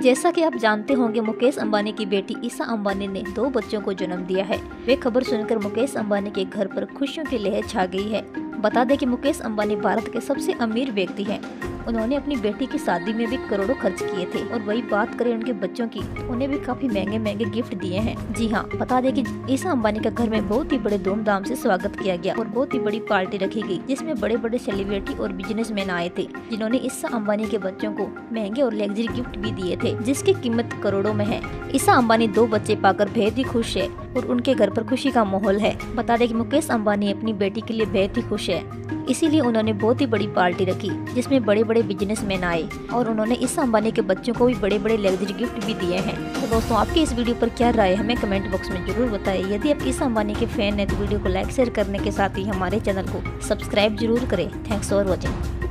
जैसा कि आप जानते होंगे, मुकेश अंबानी की बेटी ईशा अंबानी ने 2 बच्चों को जन्म दिया है। वे खबर सुनकर मुकेश अंबानी के घर पर खुशियों की लहर छा गई है। बता दें कि मुकेश अंबानी भारत के सबसे अमीर व्यक्ति हैं। उन्होंने अपनी बेटी की शादी में भी करोड़ों खर्च किए थे और वही बात करें उनके बच्चों की, तो उन्हें भी काफी महंगे महंगे गिफ्ट दिए हैं। जी हाँ, बता दें कि ईशा अंबानी का घर में बहुत ही बड़े धूमधाम से स्वागत किया गया और बहुत ही बड़ी पार्टी रखी गई, जिसमें बड़े बड़े सेलिब्रिटी और बिजनेसमैन आए थे, जिन्होंने ईशा अंबानी के बच्चों को महंगे और लग्जरी गिफ्ट भी दिए थे, जिसकी कीमत करोड़ों में है। ईशा अंबानी 2 बच्चे पाकर बेहद ही खुश है और उनके घर पर खुशी का माहौल है। बता दें कि मुकेश अंबानी अपनी बेटी के लिए बेहद ही खुश है, इसीलिए उन्होंने बहुत ही बड़ी पार्टी रखी, जिसमें बड़े बड़े बिजनेसमैन आए और उन्होंने ईशा अंबानी के बच्चों को भी बड़े बड़े लग्जरी गिफ्ट भी दिए हैं। तो दोस्तों, आपकी इस वीडियो पर क्या राय है, हमें कमेंट बॉक्स में जरूर बताएं। यदि आप ईशा अंबानी के फैन हैं तो वीडियो को लाइक शेयर करने के साथ ही हमारे चैनल को सब्सक्राइब जरूर करें। Thanks for watching.